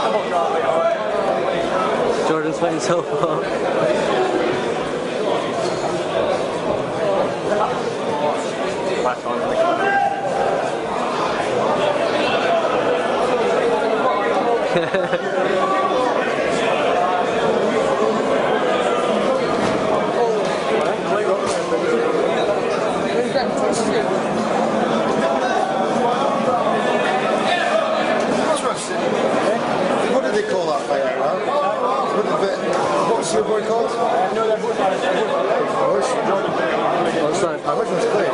Jordan's playing so far. What do they call that fight out now? What's your boy called? What's that? Which one's clean?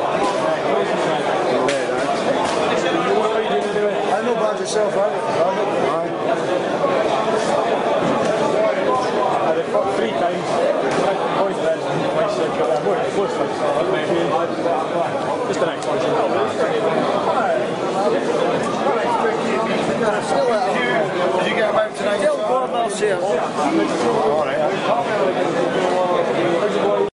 I know about yourself, right? They've fought 3 times. Boys then, twice they've got their close fights. Just the next one. Did you get him out tonight? Still Bournemouth here. Alright.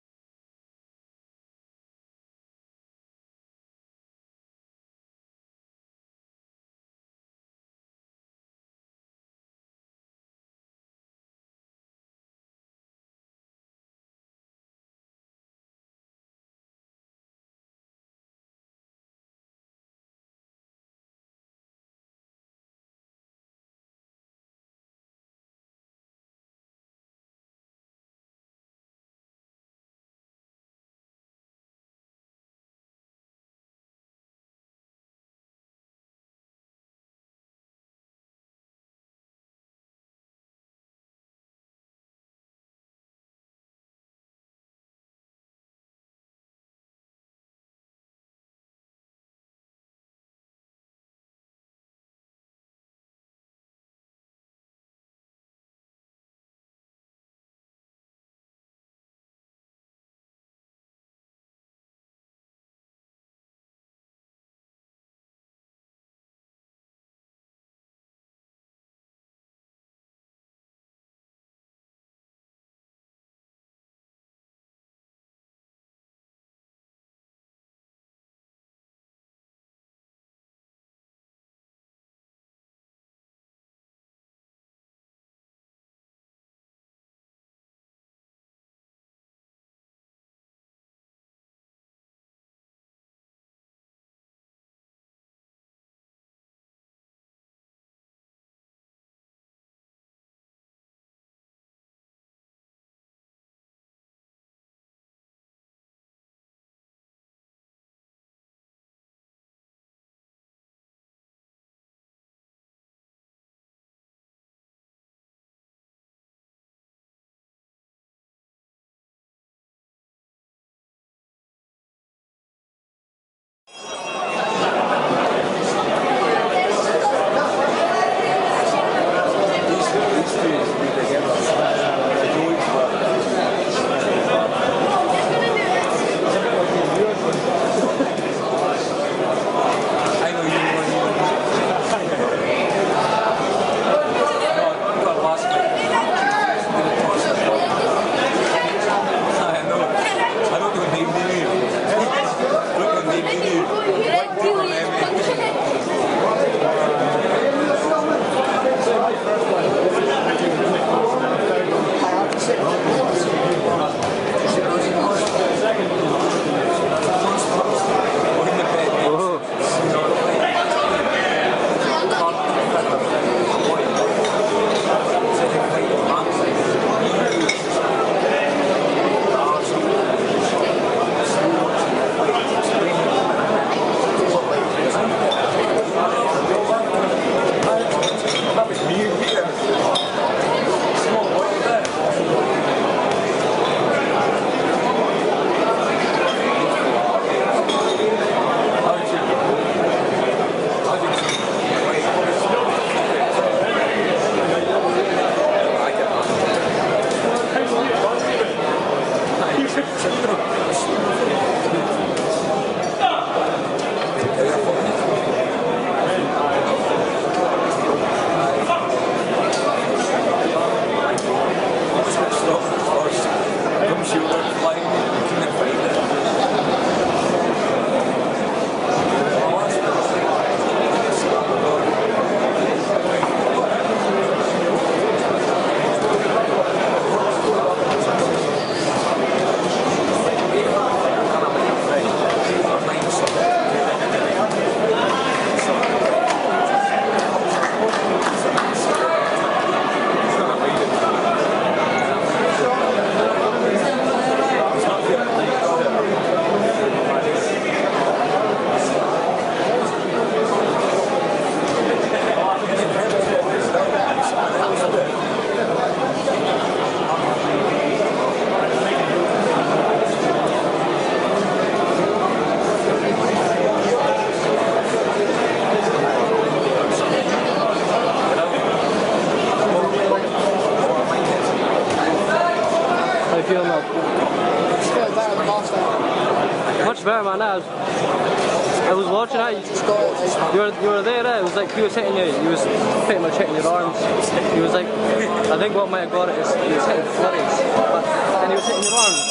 swear, man, I was watching it. You were there, It was like he was hitting you. He was pretty much hitting your arms. He was like, I think what might have got it is he was hitting flurries, and he was hitting your arms.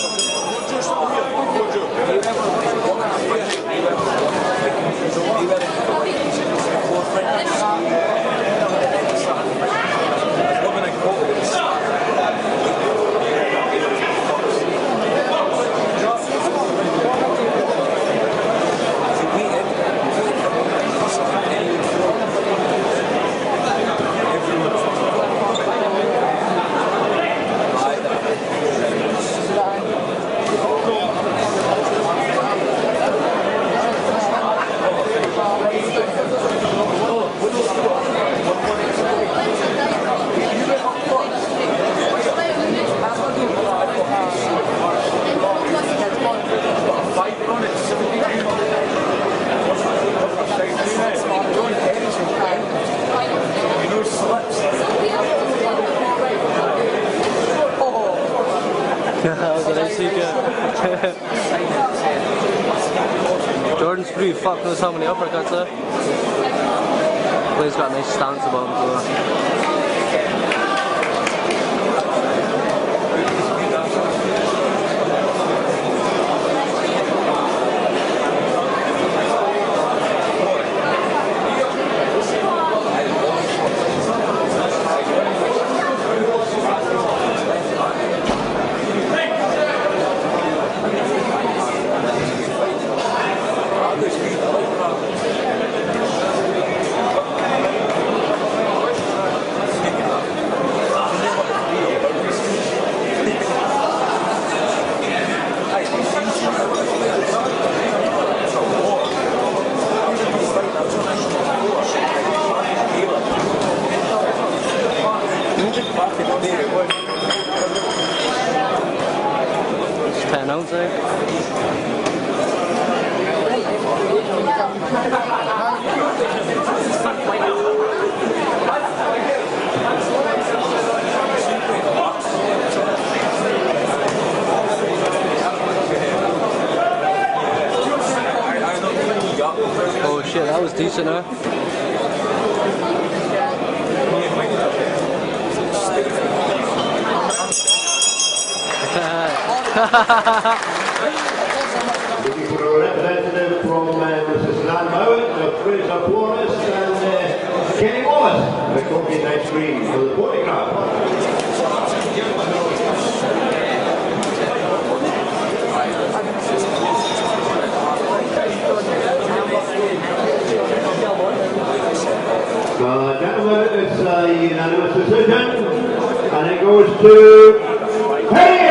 Jordan's pretty fuck knows how many uppercuts there. But he's got a nice stance about him too. It's 10 ounce there. Oh shit, that was decent, huh? Looking for a representative from Mrs. Landmowen, Fraser Wallace and Kenny Wallace. The coffee night screen for the photograph. Gentlemen, it's a unanimous decision, and it goes to Penny!